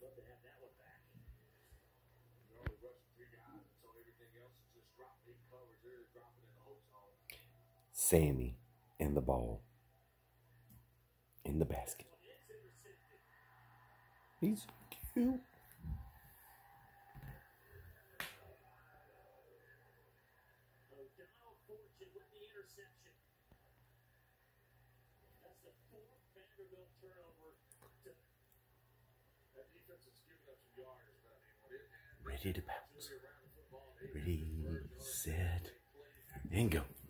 Sammy and the ball in the basket. He's cute. Ready to bounce. Ready, set, and go.